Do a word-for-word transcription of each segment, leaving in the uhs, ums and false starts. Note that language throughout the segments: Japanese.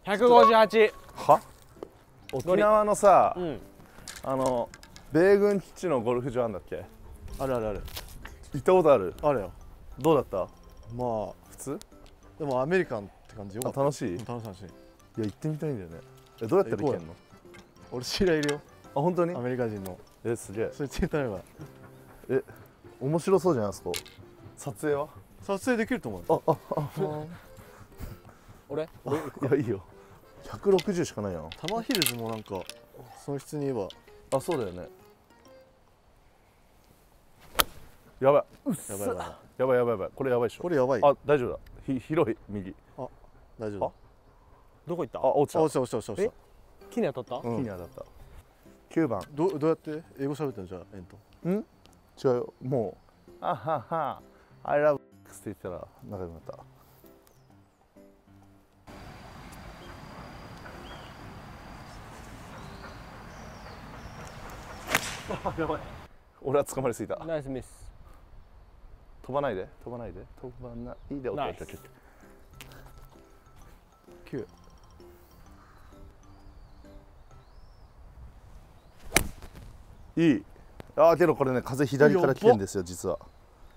ひゃくごじゅうはち。 は沖縄のさ、 うん、 あの米軍基地のゴルフ場あんだっけ？ あるあるある。 行ったことある？ あるよ。 どうだった？ まあ普通？ でもアメリカンって感じよかった。 楽しい？ 楽しい楽しい。 いや行ってみたいんだよね。えどうやったら行けんの？ 俺知り合いいるよ。 あ本当に？ アメリカ人の。 えすげえ。 それツイッターれば。 え面白そうじゃないですか。撮影は？ 撮影できると思う。 あああ。 俺？ いやいいよ。ひゃくろくじゅうしかないやん。 タマヒルズもなんかそ質に言えば。 あそうだよね。やばい。うっやばいやばい。 やばいやばいやばい。これやばいでしょ。 これやばい。 あ大丈夫だ。ひ広い右。 あ大丈夫。 どこ行った？ あ落ちた。 落ちた落ちた落ちた落ちた。 木に当たった？ 木に当たった。きゅうばん。 どどうやって英語喋ってんじゃんエント？ ん？違うよ。もうあはは I love って言ったら仲良くなった。やばい。俺は捕まりすぎた。 ナイスミス。 飛ばないで飛ばないで飛ばないで。オッケーオッケーオッケー。 きゅう。いい。ああけどこれね風左から来てるんですよ実は。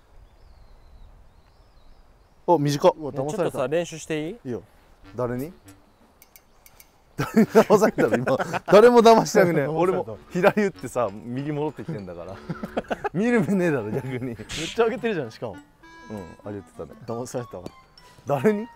お短っ。 うわちょっ騙された。 とさ練習していい？ いいよ。 誰に？誰に騙されたの今？誰も騙してなくね。俺も左打ってさ右戻ってきてんだから見る目ねえだろ逆に。 めっちゃ上げてるじゃんしかも。 うんあげてたね。 騙されたわ。 誰に？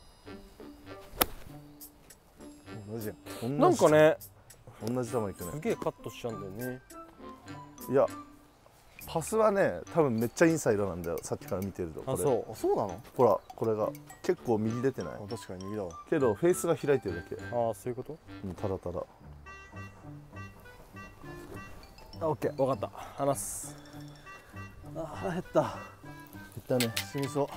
同じやん。 なんかね、 同じ球いくね。 すげえカットしちゃうんだよね。 いやパスはね多分めっちゃインサイドなんだよさっきから見てると。 あ、そう。 あそうなの？ ほらこれが結構右出てないあ確かに右だわ。 けどフェースが開いてるだけ。 ああ、そういうこと？ うん、ただただ。 あ、オッケー、わかった。話す。 あ腹減った減ったね。 死にそう。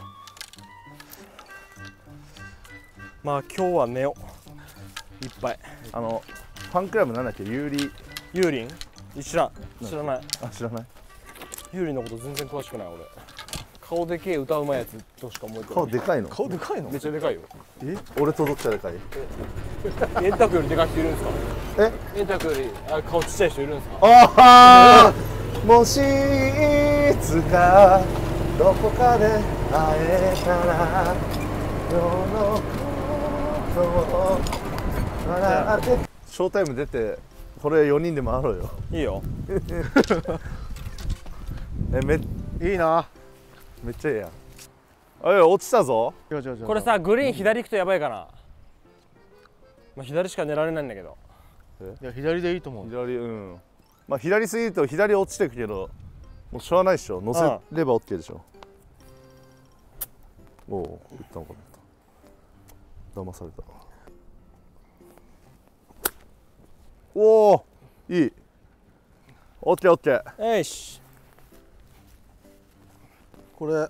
まあ今日は寝よう。いっぱい。 あのファンクラブなんだっけ？ユーリユーリン？知らん。知らない。 あ知らない。 ユーリンのこと全然詳しくない俺。顔でけえ歌うまいやつとしか思えてない。 顔でかいの？ 顔でかいの？ めっちゃでかいよ。 え俺とどっちがでかい？ エンタクよりでかい人いるんですか？ えエンタクよりあ顔ちっちゃい人いるんですか？ ああもしいつかどこかで会えたら世のことを笑ってショータイム出てこれよにんで回ろうよ。 いいよ。 えめいいな。 めっちゃいいやん。あいや落ちたぞ。 違う違う違う。 これさグリーン左行くとやばいかな。まあ左しか狙われないんだけど。 いや左でいいと思う。 左うんまあ左すぎると左落ちてくけどもうしょうがないでしょ。乗せれば OK でしょ。おお打ったのかな。騙された。おおいい。オッケーオッケー。 よし。 これ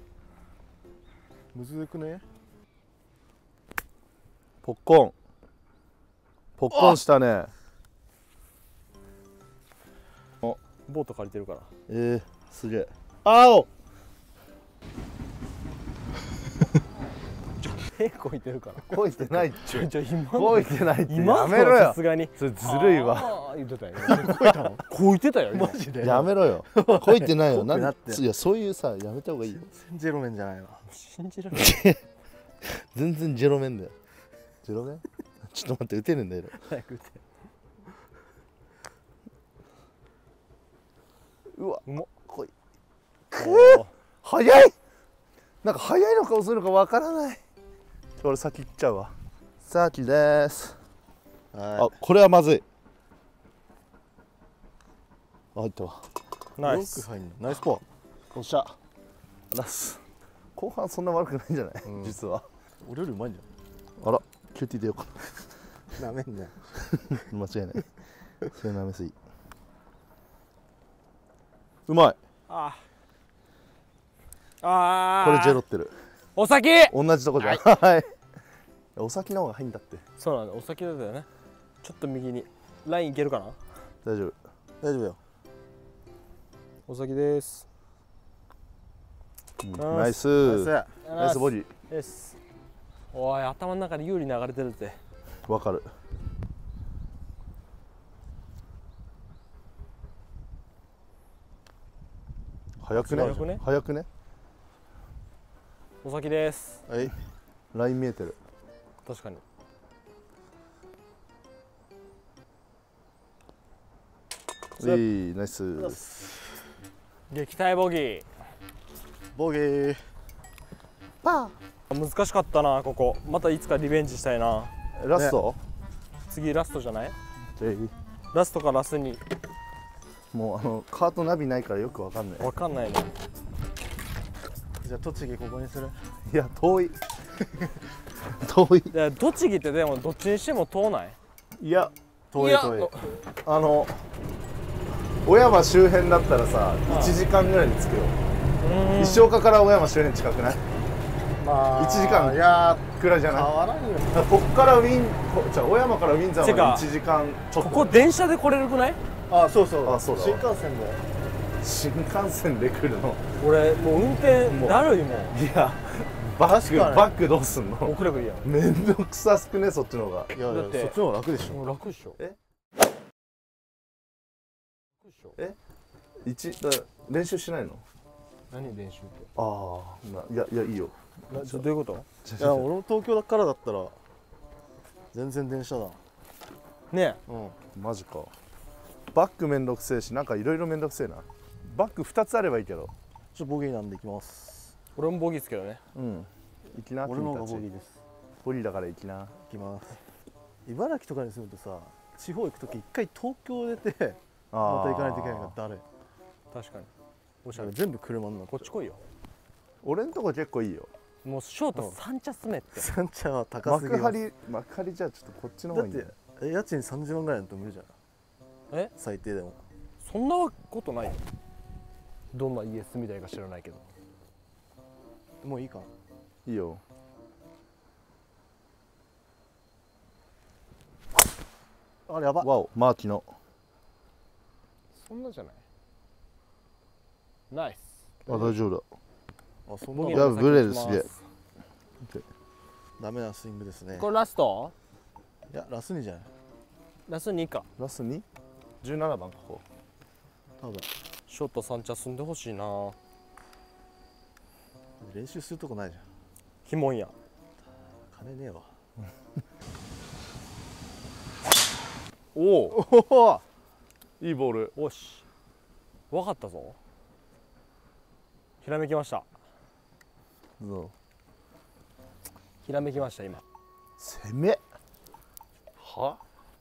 むずくね？ ポッコンポッコンしたね。 ボート借りてるから。 えー、すげえ。あお手こいてるから。 こいてないっちゅう。 ちょ今こいてないって今やめろよ。 さすがにそれずるいわ。 あー言ってたよ。 こいたの？ こいてたよ今。 マジで？ やめろよ。こいてないよ。なんこいてなっていやそういうさやめた方がいいよ。 ゼロ面じゃないな。 信じられない。 全然ジェロ面だよ。ジェロ面？ちょっと待って打てるんだよ。 早く打て。 うわうまっ。 こい。 おー早い。なんか早いのか遅いのかわからない。俺先行っちゃうわ。さきです。あこれはまずい。あ入ったわ。 ナイス。 よく入んの。ナイスパー。 おっしゃ。ラス。後半そんな悪くないんじゃない？ うん実は。 俺よりうまいんじあらキューティー出ようかゃん。なめんなよ。 な。間違いない。それなめすぎ。うまい。 ああ。 これジェロってる。 お先。 同じとこじゃん。はい。お先の方が入んだって。 そうなんだ。お先だったよね。ちょっと右にラインいけるかな。 大丈夫。 大丈夫よ。 お先です。 うんナイナイス。 ナイス。 ナイスボディ。 です。おい頭の中で有利流れてるって。 わかる。早くね早くね早くね。 お先です。 はい。 ライン見えてる。 確かに。 いいナイス。 撃退ボギー。 ボギー。 パ難しかったなここ。またいつかリベンジしたいな。 ー。ラスト、 次ラストじゃない？ えいラストかラスに。 もうあのカートナビないからよくわかんない。 わかんないね。 じゃあ栃木ここにする。 いや遠い遠い。 で栃木ってでもどっちにしても遠ない？ いや遠い遠い。 あの小山周辺だったらさいちじかんぐらいに着くよ。石岡から小山周辺近くない？ まあいちじかんいやくらいじゃない？ 変わらんよ。 こっからウィンこじゃあ小山からウィンザーまでいちじかんちょっと。 ここ電車で来れるくない？ あ、そうそう。 あ、そうだ。 新幹線で。 新幹線で来るの？ 俺もう運転だるいもん。 いやバックバックどうすんの？ 遅ればいいやん。 めんどくさすくねそっちの方が。 いやいや、 だってそっちの方が楽でしょ。 もう楽っしょ。 え？ 楽っしょ。 え？一だ練習しないの？ 何練習って？ ああ、いやいやいいよ。 などういうこと？ いや、俺も東京だからだったら全然電車だ。 ねうん。 マジか。バックめんどくせえし、なんかいろいろめんどくせえな。バックふたつあればいいけど。 ちょっとボギーなんで行きます。 俺もボギーですけどね。 うん。行きな。 俺の方が君たちボギーです。 ボギーだから行きな。 行きます。茨城とかに住むとさ、地方行くとき一回東京出てまた行かないといけないから誰？ 確かに。おしゃれ。 全部車になって。 こっち来いよ。 俺んとこ結構いいよ。 もうショート三茶住めって。 三茶は高すぎます。 幕張幕張じゃあちょっとこっちの方がいいんだよ。 だって家賃さんじゅうまんぐらいだと無理じゃん。 え？ 最低でも。 そんなことないよ。どんな家住みたいか知らないけど。 もういいか。 いいよ。 あれやば。 わお、マーキの。 そんなじゃない。ナイス。 あ、大丈夫だ。 あ、そんな。 いや、ブレるすげえ。 ダメなスイングですね。 これラスト？ いや、ラスにじゃない。 ラスにか。 ラスに？じゅうななばんここ。 多分。 ショート三茶住んでほしいな。 練習するとこないじゃん。 ひもんや。 金ねえわ。 おお。 おいいボール。 おし。わかったぞ。ひらめきました。 どう？ ひらめきました今。 攻め。は？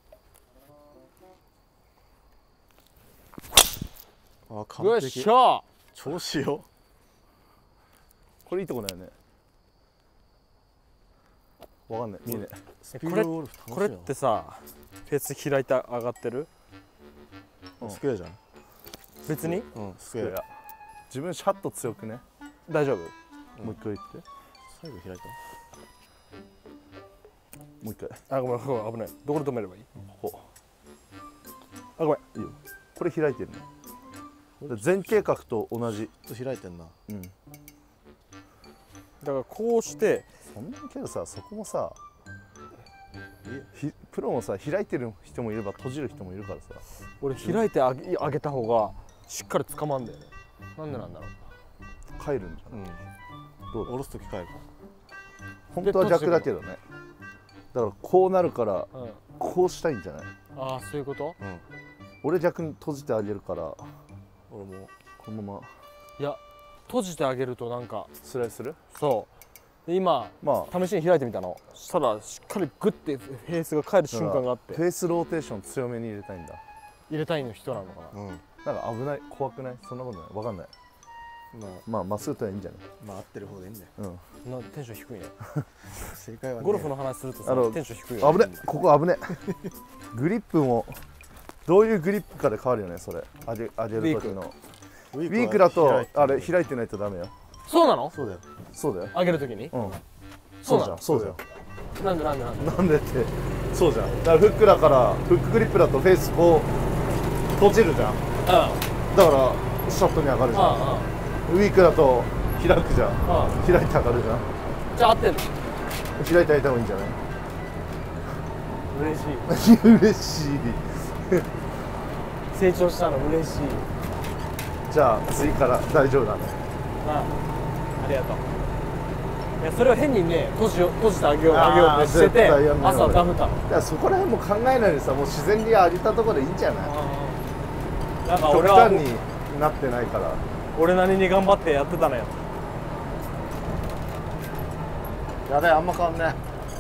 あ、完よっ璧。 しゃ。 調子よ。 これいいとこだよね。わかんない。見えねスピードゴルフ楽しいな。 これってさ、フェース開いて上がってる？ うん、スクエアじゃん。 別に？ うん、ススクエア。 自分シャット強くね。 大丈夫？ もう一回言って。 最後開いた。 もう一回。 あ、ごめんごめん、危ない。どこで止めればいい？ ここ。 あ、ごめん。 いいよ。これ開いてるね。前傾角と同じ。 ちょっと開いてんな。 うん。 だからこうしてそんなけどさ、そこもさ、ひプロもさ開いてる人もいれば閉じる人もいるからさ。 俺開いてあげ上げた方がしっかり掴まんだよね。なんでなんだろう。 帰るんじゃん。 うん。 どうだ？ 下ろすとき帰る。 本当は逆だけどね。だからこうなるからうん。 こうしたいんじゃない？ ああ、そういうこと？ うん。 俺逆に閉じてあげるから俺も。 このままいや、閉じてあげるとなんかスライスする？ そうで今まあ試しに開いてみたの。そしたらしっかりグッてフェースが返る瞬間があってフェースローテーション強めに入れたいんだ。 入れたいの人なのかな。 うん。 なんか危ない、怖くない？そんなことない、わかんない。 まあ、 まあまっすぐとはいいんじゃない？ まあ合ってる方でいいんだよ。 うん。 なテンション低いね。 正解はね。 ゴルフの話するとさあのテンション低いよね。 危ね、ここ危ね。グリップもどういうグリップかで変わるよね、それ。上げ上げる時の。 ウィウィークだとあれい開いてないとダメよ。 そうなの？ そうだよ。 そうだよ。 上げるときに？ うん。 そなのそううじゃん、そうだよ。 なんでなんでなんで？ なんでってそうじゃん。だからフックだからフックグリップだとフェースこう閉じるじゃん。 あだからショットに上がるじゃん。 ああウィークだと開くじゃん。 ああ開いて上がるじゃん。 じゃあ合ってんの？ 開いてあげた方がいいんじゃない？ 嬉しい。 嬉しい。 成長したの嬉しい。 じゃあ次から大丈夫だね。 ああ、ありがとう。いやそれを変にね閉じよ閉じてあげようあげようってしてて絶対やんない朝ダフたの。 だからそこら辺も考えないでさ、もう自然にありたところでいいんじゃない。 なんか極俺は端になってないから。 俺なりに頑張ってやってたのよ。 やべえ、あんま変わんね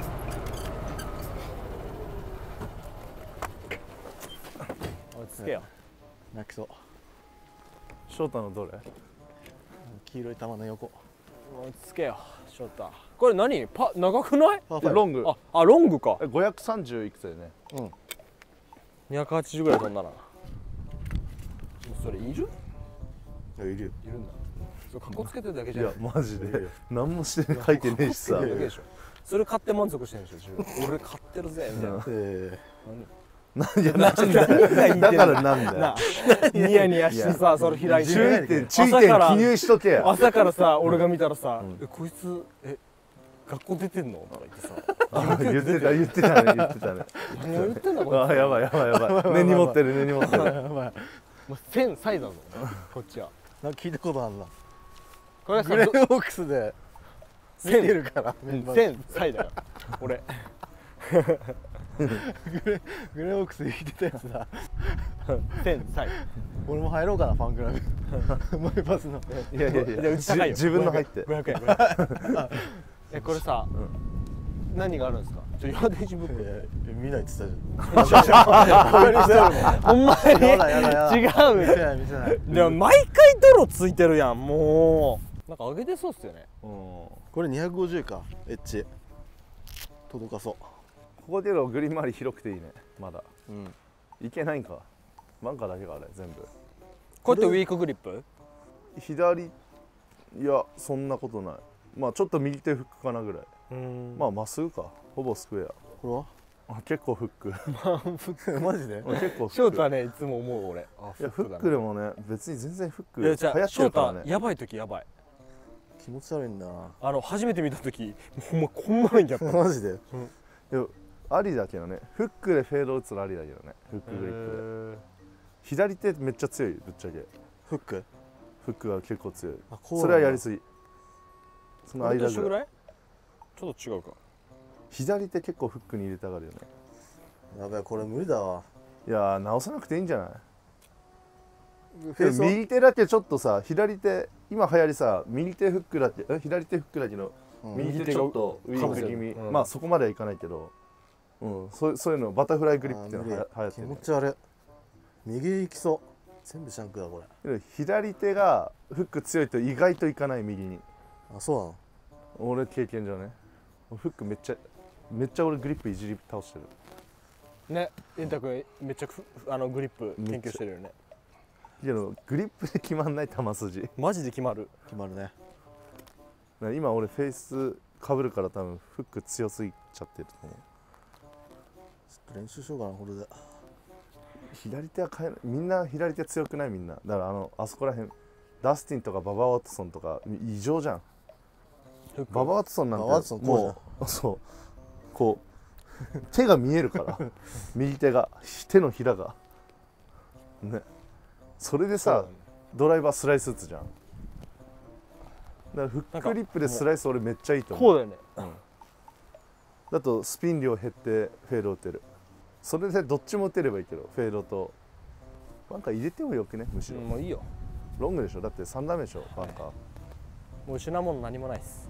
落ち着けよ。 泣きそう。 翔太のどれ？ 黄色い玉の横。 落ち着けよ翔太。これ何パ長くない？ パーファイブロング。 ああロングか。 ごひゃくさんじゅういくつだよね。 うん。 にひゃくはちじゅうぐらい飛んだな。それいる？ いや、いるよ。 いるんだ。そうかっこつけてるだけじいやゃない。 マジで何もして書いてねえしさ。 だけでしょ。それ買って満足してるんでしょ自分。俺買ってるぜみたいな。 えなんでなんでだからなんだよ。 ニヤニヤしてさそれ開いて。 注意点注意点記入しとけや。 朝からさ俺が見たらさえこいつえ学校出てんのとか言ってさ。 あ言ってた言ってたね言ってたね。 何を言ってんだこいつ。 あやばいやばいやばい。根に持ってる根に持ってる。 えやばい。 もう千歳だぞこっちは。 なんか聞いたことあるな。 これはさグレーボックスで見てるから。 千歳だよ俺。 グレグレーボックスで聞いてたやつだ。 千歳。 俺も入ろうかな、ファンクラブ。マイパスの。 いやいやいやじゃあうち高いよ。 自分の入って。 ごひゃくえん。ごひゃくえんえこれさ何があるんですか。ちょヤーデージブック。 いやいや見ないって言ったじゃん。 ほんまにやだやだやだ。 違う。 見せない見せない。 でも毎回泥ついてるやんもう。なんか上げてそうっすよね。 これにひゃくごじゅうか、エッジ届かそここでのグリーン周り広くていいね。まだう。うん。 いけないんか。バンカーだけがあれ全部。 こうやってウィークグリップ。 左いやそんなことない。まあちょっと右手フックかなぐらい。 うんまあまっすぐか。ほぼスクエア。 こあ結構フック。 れはマジで結構フック。 翔太はねいつも思う俺。あいやフックでもね別に全然フックいやじゃ流行あ翔ってるからね。 太やばい時やばい。 気持ち悪いんだな。 あの初めて見た時ほんまこんなのやった。 マジで。 いやありだけどね。フックでフェード打つのありだけどね。フックグリップで。左手めっちゃ強いぶっちゃけ。 フック。 フックが結構強い。 あ、こうそれはやりすぎ。そのこれと間ぐらい。 一緒ぐらい？ちょっと違うか。 左手結構フックに入れたがるよね。 やべえ、これ無理だわ。 いやー直さなくていいんじゃない。 フェースは右手だけちょっとさ左手今流行りさ右手フックだけえ左手フックだけどうん右手ちょっとウィーク気味、 うんまあそこまではいかないけど、うん、そうそういうのバタフライグリップっていうのがはや流行って気る、 持ち悪い。右行きそう。全部シャンクだこれ。 左手がフック強いと意外といかない右に。 あ、そうなの。 俺経験じゃねフックめっちゃめっちゃ俺グリップいじり倒してる。 ね、エンタ君めっちゃふあのグリップ研究してるよね。 けどグリップで決まんない球筋。 マジで決まる。 決まるね。 今俺フェイスかぶるから多分フック強すぎちゃってると思う。 ちょっと練習しようかな、これで。 左手は変えない。みんな左手強くないみんな。だからあのあそこら辺ダスティンとかババ・ワトソンとか異常じゃん。ババ・ワトソンなんてババワトソンこうじゃんもうそうこう手が見えるから右手が手のひらがね。それでさ、ドライバースライス打つじゃん。だからフックリップでスライス俺めっちゃいいと思う。 こうだよね。 だとスピン量減ってフェード打てる。それでどっちも打てればいいけどフェードとバンカー入れてもよくね。むしろ、 もういいよ。 ロングでしょ。だってさんダメでしょバンカー、 もう失うもの何もないっす。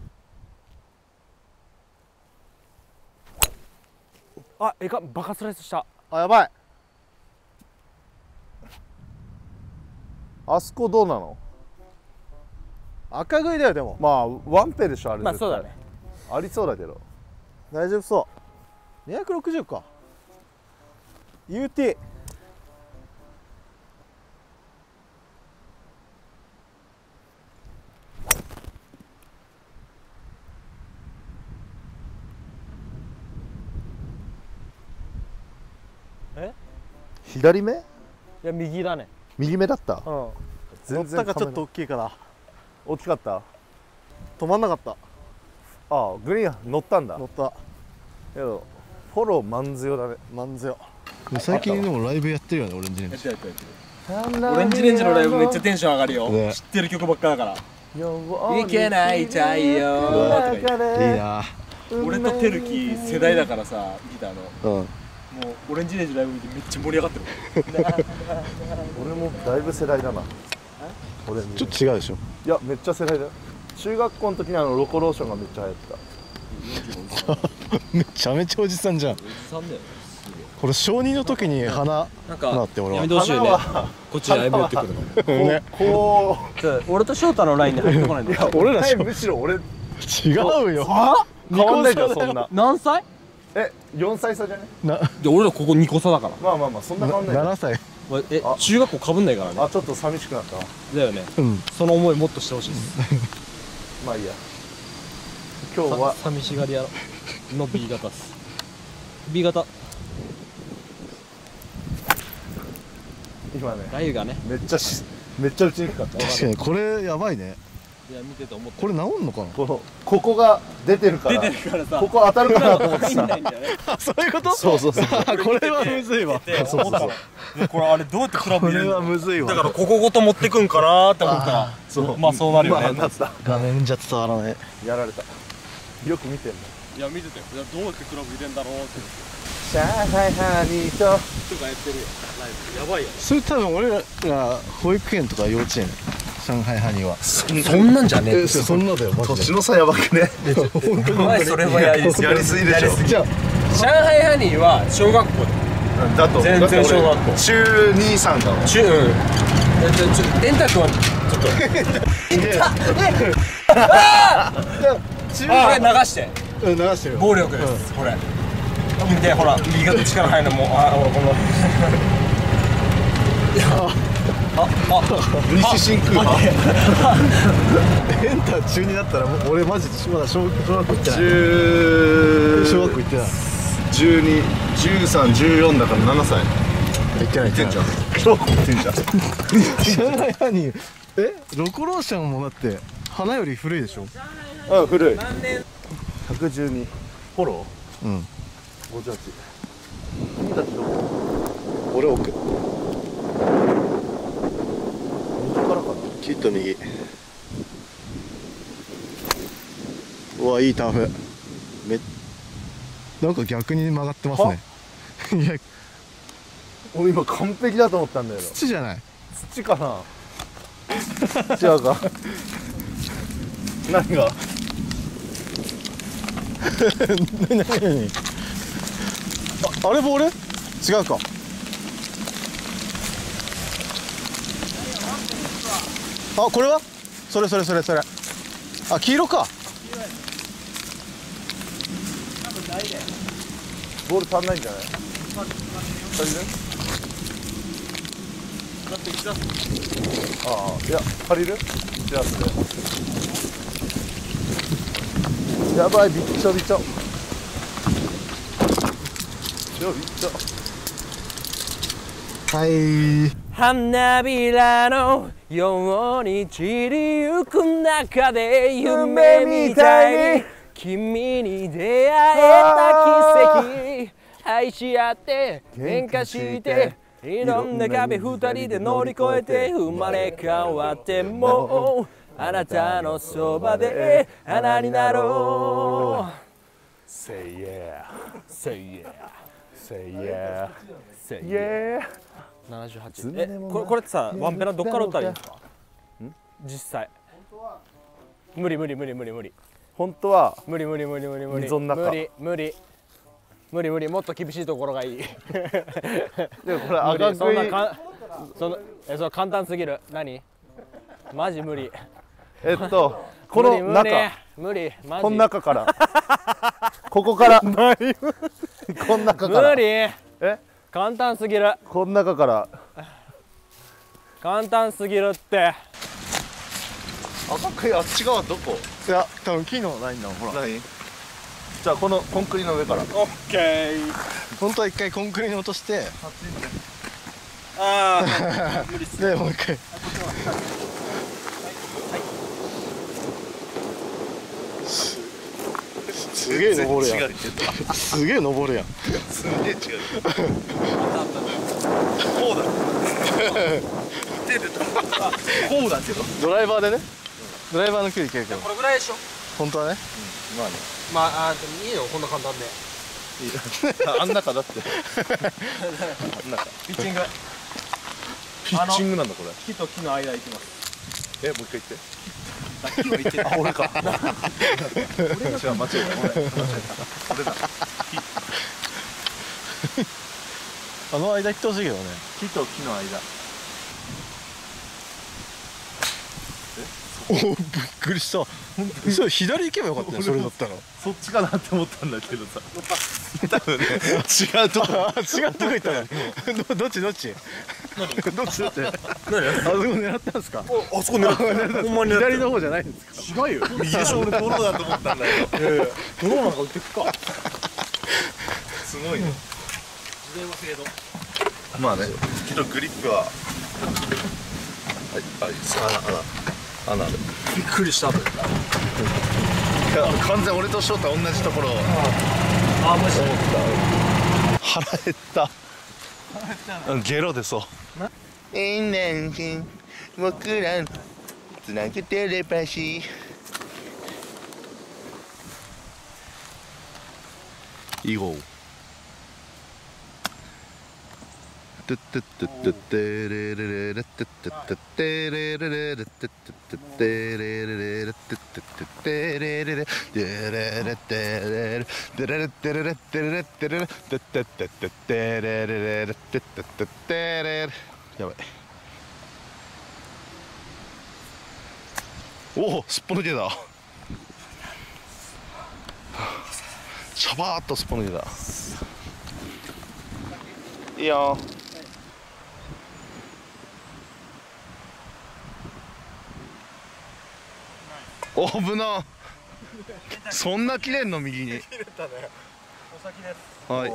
あ、えかバカスライスした。 あ、やばい。 あそこどうなの。 赤食いだよ、でも。 まあワンペでしょあれ。 まあそうだね。 ありそうだけど。 大丈夫そう。にひゃくろくじゅうか。ユーティー。 え？ 左目いや右だね。 右目だった。 うん。 乗全然ったかちょっと大きいかな。 大きかった。 止まんなかった。 ああグリーン乗ったんだ。 乗った。 けどフォローマンズヨだね。 マンズよ。 最近でもライブやってるよね、オレンジレンジ。 やってるやってる。オレンジレンジのライブめっちゃテンション上がるよ、 ね、 知ってる曲ばっかだから。いいけない太陽とか言っていいな。 俺とてるき世代だからさ、ギターのうん。 もうオレンジレンジのライブ見てめっちゃ盛り上がってる。 俺もだいぶ世代だな。俺ちょっと違うでしょ。 いやめっちゃ世代だよ。中学校の時にあのロコローションがめっちゃ流行ってめちゃめちゃおじさんじゃん。 おじさんだよ。 これ小にの時に花なんなって俺は。 やめてほしいよね。こっちにライブやってくるの。 ね。 た。こ俺と翔太のラインに入ってこないんだよ。 う俺らしむしろ俺違うよ。 変わんないじゃんそんな。 何歳？ えよんさい差じゃね。 なで俺らここにこ差だから。 まあまあまあそんな変わんないじゃん。 ななさい。 えあ中学校かぶんないからね。 あちょっと寂しくなったな。 だよね。 うん。 その思いもっとしてほしいです。 まあいいや。今日はさ寂しがり屋の B 型っす。B 型。 今ねライがね。 めっちゃしめっちゃ打ちにくかった。 確かにこれやばいね。 いや見てて思った。 これ治んのかな。 このここが出てるから出てるからさ。 ここ当たるかなと思って入んさないんだよね。 あ、そういうこと。 そうそうそうあ、これはむずいわ。 で思ったの。でこれあれどうやってクラブこれは入れるの？ むずいわ。 だからここごと持ってくんかなーって思ったら、 そうまあそうなるよね。 まあなった画面じゃ伝わらない。 やられた。よく見てんの。 いや見てて、いやどうやってクラブ入れんだろうって。 上海ハニーととかやってるよ。ライブやばいよね。 それ多分俺ら保育園とか幼稚園。上海ハニーは。 そんなんじゃねえ。 え、そんなだよ。マジで。 年の差やばくね。 前それはやりすぎ。 やりすぎでしょ。 じゃあ上海ハニーは小学校で。 だと全然小学校中二三だもん。 中うん。えちょちょエンタ君はちょっと。これ流して。 うん、流してるよ。 暴力です。これ。見てほら右肩力入るのもうあ俺この。ああ西真空派。 エンター中になったらもう俺マジでまだ小小学校行ってない。 中小学校行ってない。 十二、十三、十四だから七歳。 行ってない行ってない。 小学校行ってんじゃん。 上海ハニー。え、ロコローションもだって花より古いでしょ。 うん古い。 何年？ 百十二。フォロうん。 ー。五十八。君たちどこ？ 俺奥。 右からかな。 きっと右。うわ、いいターフ。めなんか逆に曲がってますね。いや、 俺今完璧だと思ったんだよ。 土じゃない。 土かな。違うか。何が？ 何何何。あ、あれボール？違うか。あ、これは？それそれそれそれ。あ、黄色か。 ボール足んないんじゃない？足りる？ああ、いや、借りる？じゃあそれ。やばい、びっちょびちょ。びちょびちょ。 はい。 花びらのように散りゆく中で夢みたいに君に出会えた奇跡。愛し合って喧嘩していろんな壁二人で乗り越えて生まれ変わってもあなたのそばで花になろう。 Say yeah, Say yeah say yeah, Say yeah. ななじゅうはち。え、これこれってさ、ワンペナどっから歌いいんですか？実際。無理無理無理無理無理。 本当は無理無理無理無理無理。 溝の中無理無理無理無理、もっと厳しいところがいい。 でもこれ赤無理、そんな食い。 かそのえそう簡単すぎる。何？マジ無理。 えっとこの無理中、 無理マジ。 この中からここからこの中から無理。 え簡単すぎる。 この中から簡単すぎるって。 赤食いあっち側どこ？ いや、多分木のラインだもん。ほら。 何？じゃあこのコンクリの上から。 オッケー。 本当は一回コンクリに落として、 ああ無理っす。 でもう一回。 すげえ登るやん。 違うけどすげえ登るやん。 すげえ違うこうだ手でこうだけどドライバーでね。ドライバーの距離いけるけど。 これぐらいでしょ。 本当はね。 まあねまああでもいいよこんな簡単で。 あん中だってあん中ピッチング。 ピッチングなんだこれ木と木の間行きます。 えもう一回言って木の言ってあ俺か。 違う間違えた俺間違えた俺だあの間行ってほしいけどね。 木と木の間おお、びっくりした。それ左行けばよかったね。それだったら。 そっちかなって思ったんだけどさ多分ね違うとこあー、違うとこ行ったの。どどっちどっち。どっちどっち。あそこ狙ったんですか。 あそこ狙ってほんまに左の方じゃないんですか。 違うよ。 右でしょ俺ドローだと思ったんだよドローなんか売ってくか。 すごいね自電は制度。 まあねけどグリップははいはい穴穴穴あるびっくりした。 いや完全俺と翔太同じところあもし。 腹減ったうんゲロ出そういいねんきん僕らつなげてればしいごトゥットゥットゥットゥッテレレレレトゥットゥットゥッテレレレレトゥットゥットゥッテレレレレトゥットゥットゥッテレレレテレレテレレテレレテレレテレレテレレトゥットゥットゥットゥッテレレレレトゥットゥットゥッテレレやばいおおすっぽ抜けたシャバーっとすっぽ抜けたいいよお危なそんな切れんの右に切れたね。お先です。 はい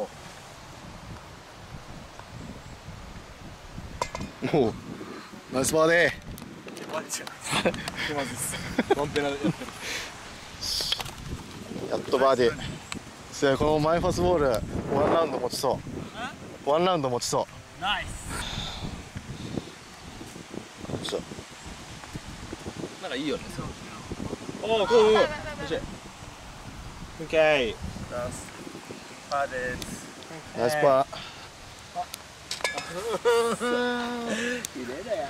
おうナイスバーデワンちゃん。気まずいっす。コンテナでやってる。 ーやっとバーディーそれこのマイファスボールワンラウンド持ちそうワンラウンド持ちそナイス。 そうなんかいいよね。おお、こういう。よし。オッケー。 パーですうナイスパ綺麗だよ。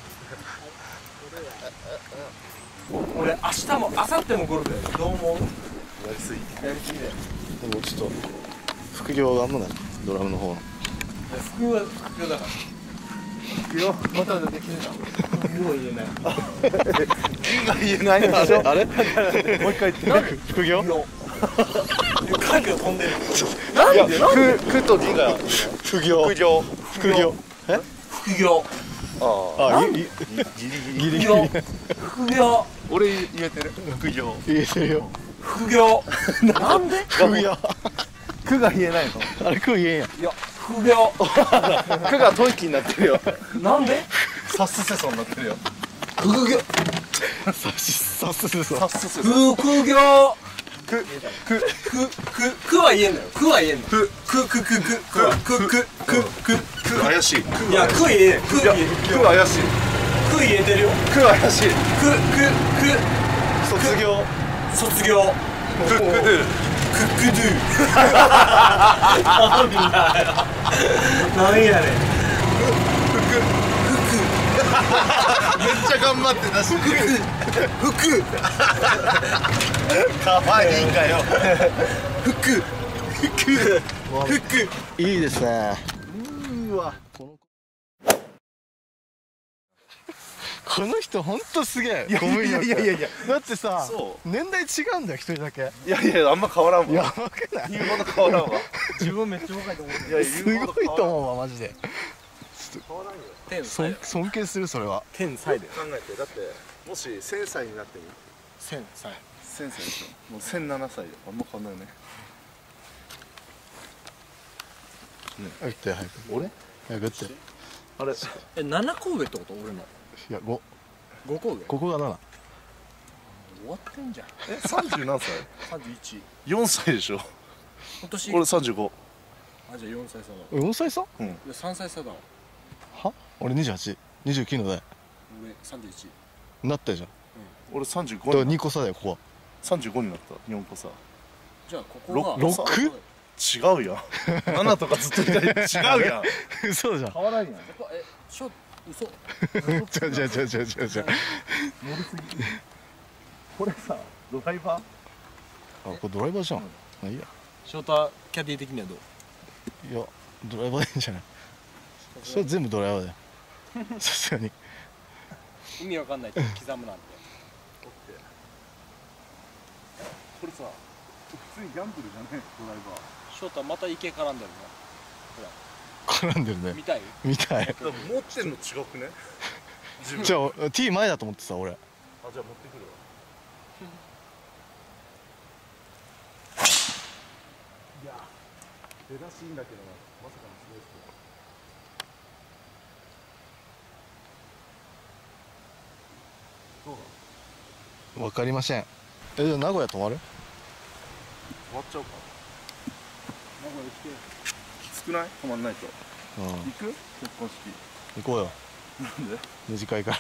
俺明日も明後日もゴルフだよ。どう思う？ やりすぎやりすぎだよ。 ーでもちょっと副業があんのねドラムの方の副業は副業だから。副業また出てきてた。副業言えない。 字が言えないんでしょあれもう一回言って副業影が飛んでる。 いやくくと字が副業副業副業え副業。 ああいいギリギリギリギリ副業。副業。 俺言えてる副業言えてるよ副業。なんで？ 副業くが言えないのあれ食う言えんやいや副業。 くが吐息になってるよなんで？ サスセソになってるよ副業。 さしさすすサスセソ副業。 くくくくくは言えんだよ。くは言えんの。くくくくくくくくくくく怪しいいやく言えん。くいや言えく怪しいく言えてるよ。 く怪しいくく卒業く卒業。 クックドゥクックドゥ。なんだよ。なんやねん。 めっちゃ頑張ってたし服かわいいんかよ服服服いいですねうわこの人ほんとすげえいやゴムいやいやいやいやだってさそう年代違うんだよ一人だけいやいやあんま変わらんやわばくない言うほど変わらんわ自分めっちゃ若いと思う。 いやす言うほどごいと思うわマジで天尊尊敬するそれは天才だよ。 考えてだってもしせんさいになってみ千歳。 せんさいでしょもうせんななさいよあんま変わんないよね打って早く俺早く打ってあれえ七神戸ってこと俺の。 いやご五神戸。 ここがなな終わってんじゃん。 えさんじゅう何歳？ さんじゅういち。 よんさいでしょ。 今年俺さんじゅうご。 あ、じゃあよんさい差だ。 よんさい差？ うん。 いやさんさい差だわ。 は？俺にじゅうはち、にじゅうきゅうの代俺さんじゅういち。 なったじゃん。 俺さんじゅうごだからににこ差だよここは。 さんじゅうごになった。よんこ差。 じゃあこころがろく？ 違うやん。ななとかずっと言ったり違うやん。 嘘じゃん。 変わらんやん。 え、ちょ嘘。 ちょちょちょちょちょちょ。 乗りすぎ。これさドライバー？ あ、これドライバーじゃん。まあいいや。 翔太キャディ的にはどう？ いや、ドライバーでいいんじゃない。それ全部ドライバーだよ。さすがに。 意味わかんないと刻むなんて。 これさ普通にギャンブルじゃねドライバー。 翔太また池絡んでる絡んでるねの。見たい？ 見たい。 でも持ってんの違くね？自分じゃあ T 前だと思ってさ俺。 あ、じゃあ持ってくるわ。いや出だしいいんだけどな、まさかのスレースどうだ。 わかりません。え、じゃあ名古屋泊まる？ 終わっちゃうか。 名古屋来て。 きつくない？止まんないと。 うん。 行く？結婚式。 行こうよ。 なんで？ 二次会から。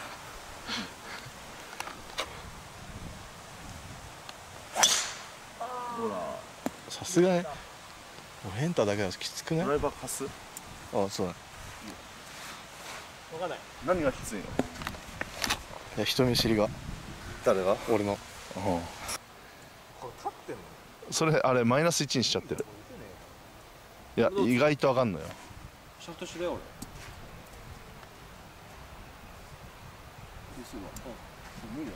ほら。 さすがに。もうヘンタだけだしきつくない？ ドライバー貸す？ あ、そうだ。 わかんない。 何がきついの？ いや、人見知りが誰が？ 俺の。 うん。これ立ってんの？それあれマイナスいちにしちゃってる。いや意外と上がんのよ。 シャフトしろよ俺。ですわ。うん。無理だ。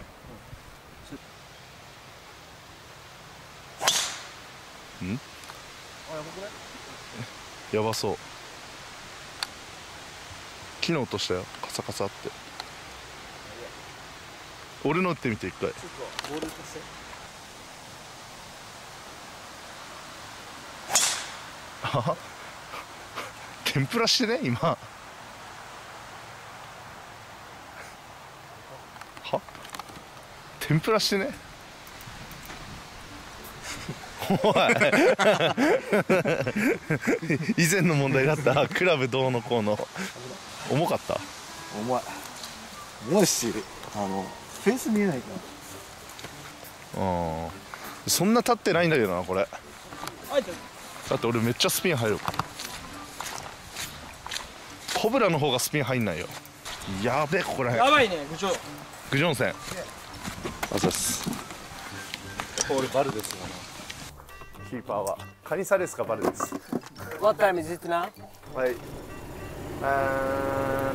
うん？ あ、やばくない？ やばそう。昨日落としたよ。カサカサって。俺の打ってみて一回。 ちょっとボール貸して。 はは天ぷらしてね今。は天ぷらしてね。おい以前の問題があったクラブどうのこうの。重かった？ 重い重いし、あのフェース見えないかうんそんな立ってないんだけどなこれ。 あいつ。 だって俺めっちゃスピン入る。コブラの方がスピン入んないよ。やべえここらへん。 やばいね部長。 グジョンセン。あざっす。俺バルですもん。キーパーはカニサレスかバルです。 What time is it now? はい。あ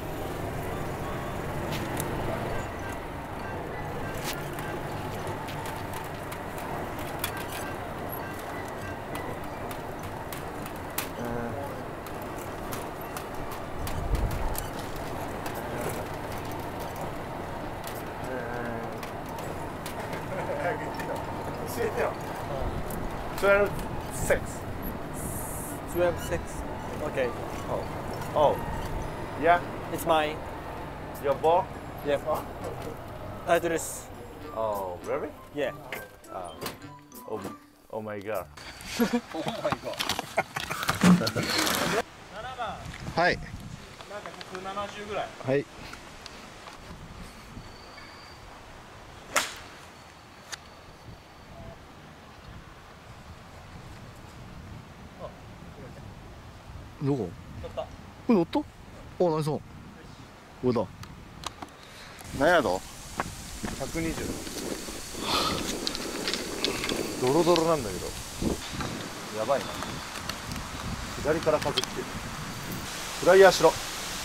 教えてよ。twelve six. twelve six. Okay. Oh, yeah. It's mine. Your ball. Yeah. タイトルです。 Oh, really? Yeah. Oh, oh my god. Oh my god. はい。 なんかひゃくななじゅうぐらい。 はい。どこ？ 取った。 これ乗った？お、ナイスオン。これだ。何ヤード？ ひゃくにじゅう。ドロドロなんだけど。やばいな。左から風来てる。フライヤーしろ。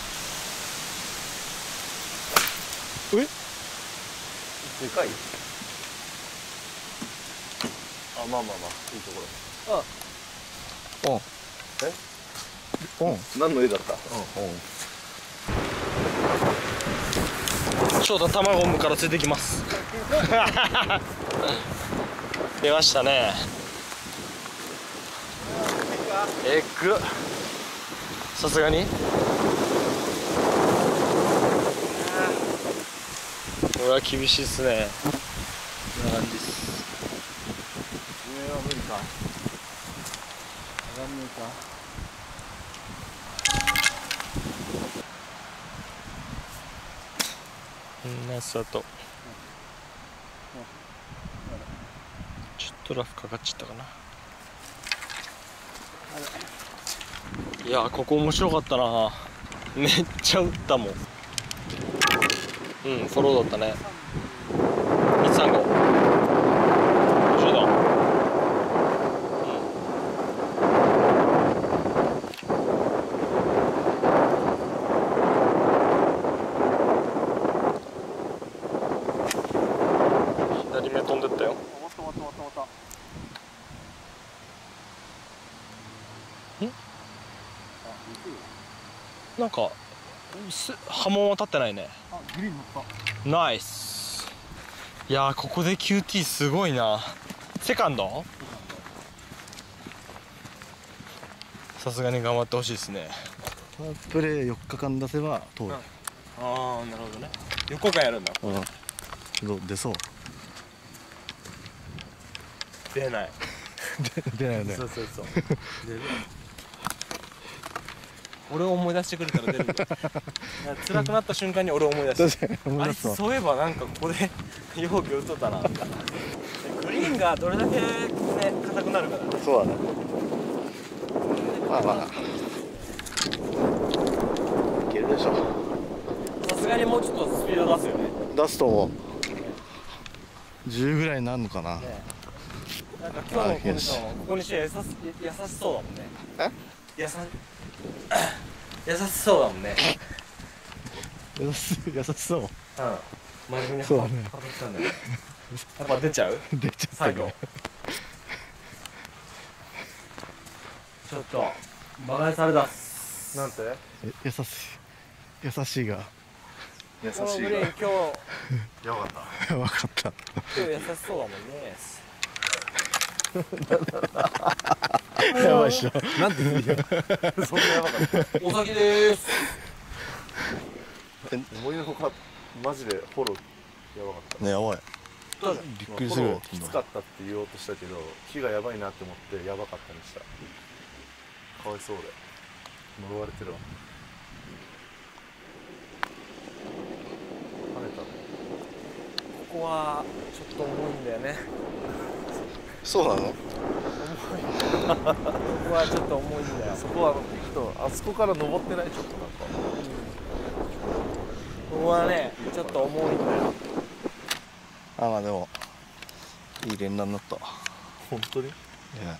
え？ でかい？あ、まあまあまあ、いいところ。 おん。 え？ おん。 何の絵だった？ 翔太卵を産むから連れてきます。出ましたね。エッグ。さすがに。これは厳しいっすね。 か上がんねえか。 うんナイススタート。ちょっとラフかかっちゃったかな。いやここ面白かったな。めっちゃ打ったもん。うんフォローだったね。いちさんごシュート。左目飛んでったよ。 終わった終わった終わった終わった。 なんかす波紋は立ってないね。 あ、グリーン乗った。 ナイス。いやーここで キューティー すごいな。セカンドさすがに頑張ってほしいですね。 パープレーよっかかん出せば通る。 ああなるほどね。よっかかんやるんだ。 うんどう出そう。 出ない。 出ないよね。 そうそうそう出る。俺を思い出してくれたら出るんだよ。辛くなった瞬間に俺を思い出して。 確かに思あれい出すわ。 そういえばなんかここで容器打っとったな。グリーンがどれだけね硬くなるかだね。 そうだね。まあまあいけるでしょ。 さすがにもうちょっとスピード出すよね。 出すと思う。じゅうぐらいになるのかな。 なんか今日のコンディションここにして優し優しそうだもんね。 え？ 優し優しそうだもんね。 優し優しそう。 うん。真面目にそうだね当たったんだよ。やっぱ出ちゃう？ 出ちゃった最後ね。 ちょっとバカにされだす。 なんてえ優しい優しいが優このグリーン今日やばかった分かった。 今日優しそうだもんね。 やばいっしょ。 なんでいいよそんなやばかったお先でーす。 思いのほかマジでフォローやばかったねやばい。 どうぞ。 びっくりするよ。 フォローきつかったって言おうとしたけど木がやばいなって思ってやばかったにした。かわいそうで呪われてるわ。跳ねたね。 ここはちょっと重いんだよね。 そうなの？ ここはちょっと重いんだよ。 そこはあのピクとあそこから登ってないちょっとなんかここはねちょっと重いんだよ。 あまあでもいい連打になった。 本当にいや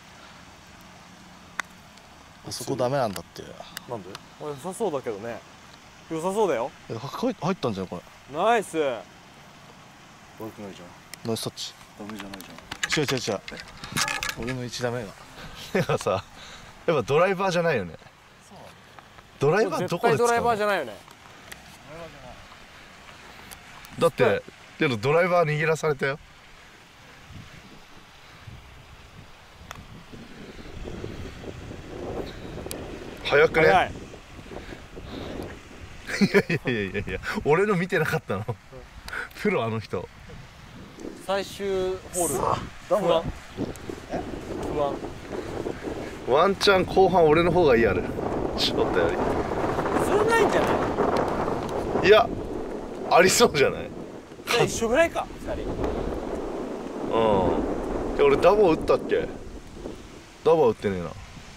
あそこダメなんだって。 なんで良さそうだけどね。良さそうだよ。 え入入ったんじゃんこれ。 ナイス。 悪くないじゃん。 ナイスタッチ。 ダメじゃないじゃん。 違う違う違う。俺のいち打目が。だからさやっぱドライバーじゃないよね。ドライバーどこで使うの？ 絶対ドライバーじゃないよね。 だってでもドライバー握らされたよ。早くね。 早い。 いやいやいやいやいや俺の見てなかったの。プロあの人。 最終ホール不安不安。 ワンチャン後半俺の方がいいやる。ショットよそれないんじゃない？ り。いやありそうじゃない。 じゃあ一緒ぐらいかふたり。 うん。いや俺ダボ打ったっけ？ダボ打ってねえな。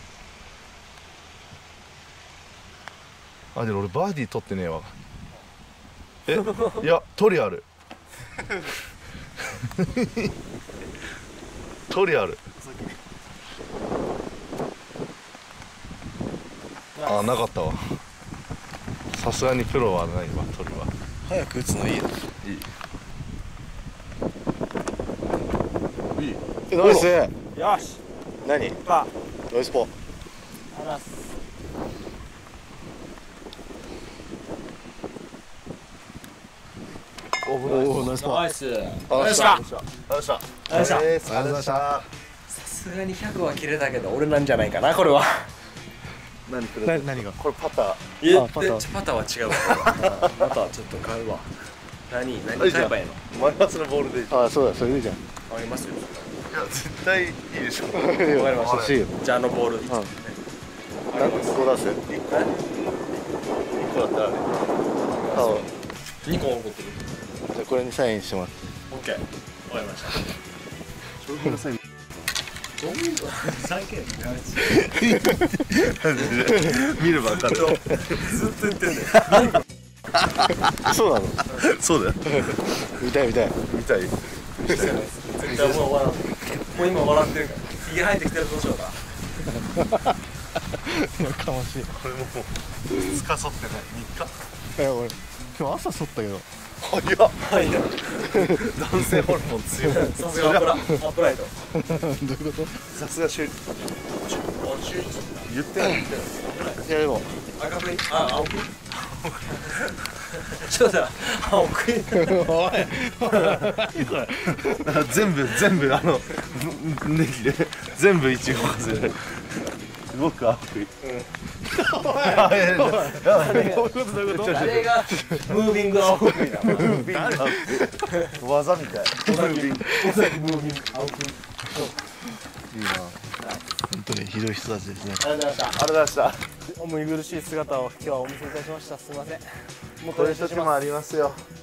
あでも俺バーディー取ってねえわ。えいや取りある。取りある。あなかったわ。さすがにプロはないわ取りは。早く打つのいいよ。いい。いい。えナイス。 よし。 何？ パナイスポ。 ー。話す。 おおナイスパ。 ナイス。 よよっしゃ。 よっしゃよっしゃよっしゃ。 ありがとうございました。 さすがにひゃくは切れたけど俺なんじゃないかなこれは。 何くれた？ 何が？ これパター。 いやパターちょパターは違うわ。パターちょっと買うわ。何何買えばいいの？ マイナスのボールでいいじゃん。 あそうだそれでいいじゃん。 買いますよ。 絶対いいでしょ。 わかりました。 欲しいよ。 じゃああのボール何個出す？ 一個だったらね。 あ、 にこ残ってる。 じゃあこれにサインしてもらって。 オッケー。わかりました。 将棋のサイン見れば分かる。 ずっと言ってんだよ。 そうなの？ そうだよ。 見たい見たい。 見たい。 絶対もう笑う。もう今笑ってるから。ひげ生えてきてるどうしようか。 やかましい。 これももう二日剃ってない。三日。 いや俺今日朝剃ったけど。 早っ。 はい。 男性ホルモン強い。 さすがアップラアップライト。 どういうこと？ さすがシュ言ってない言ってない。 いやでも赤くいあ青くい。ちょっと青くい。 おい。 全部全部あのネギで全部イチゴ外れる。すごく悪意。 誰がムービング青くいだ。 技みたい。 ムービング青くい。 いいな。本当にひどい人たちですね。 ありがとうございました。 ありがとうございました。 お見苦しい姿を今日はお見せいたしました。すみません。もっこういう時もありますよ。